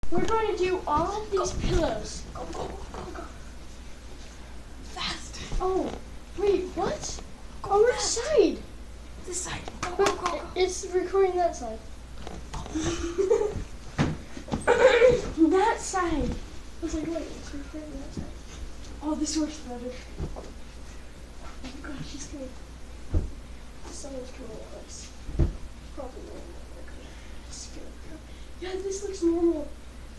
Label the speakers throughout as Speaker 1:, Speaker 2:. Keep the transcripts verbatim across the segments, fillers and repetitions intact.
Speaker 1: We're going to do all of these pillows.
Speaker 2: Go, go, go, go, go. Fast.
Speaker 1: Oh, wait, what?
Speaker 2: Go
Speaker 1: On which
Speaker 2: fast.
Speaker 1: side?
Speaker 2: This side. Go, go, go, go.
Speaker 1: It's recording that side. That side. I was like, wait, it's recording that side. Oh, this works better. Oh my gosh, she's good. Someone's coming at us. Probably not. Just gonna go. Yeah, this looks normal.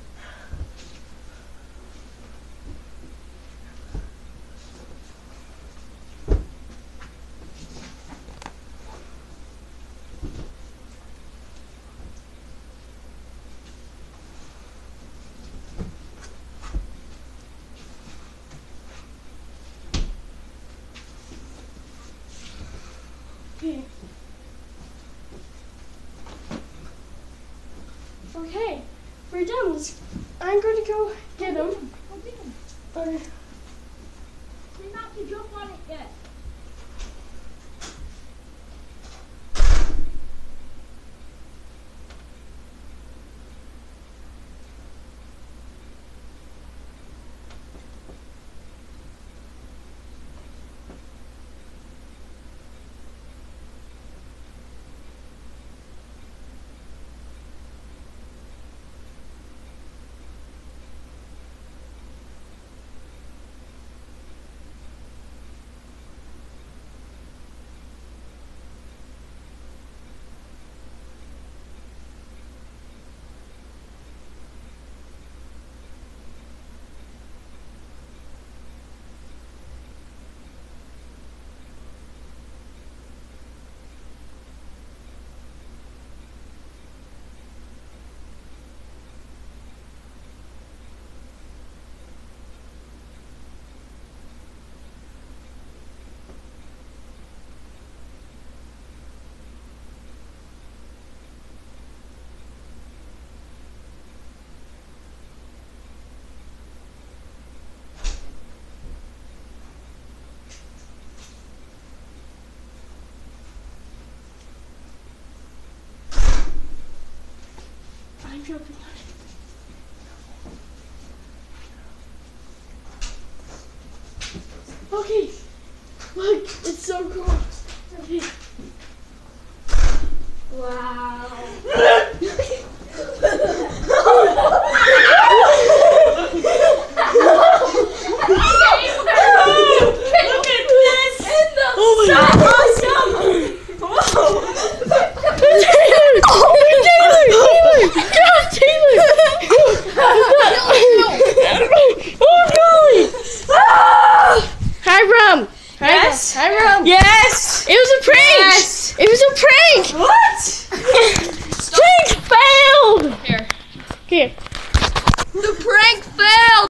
Speaker 1: Okay. Okay, we're done. Let's, I'm going to go get him.
Speaker 2: Go get him.
Speaker 1: Uh,
Speaker 2: Try not to jump on it yet.
Speaker 1: I'm jumping on it. Okay, look, it's so cool. Okay. Wow.
Speaker 2: Yes.
Speaker 1: Hiram.
Speaker 2: Yes.
Speaker 1: It was a prank.
Speaker 2: Yes.
Speaker 1: It was a prank.
Speaker 2: What?
Speaker 1: Prank failed.
Speaker 2: Here.
Speaker 1: Here.
Speaker 2: The prank failed.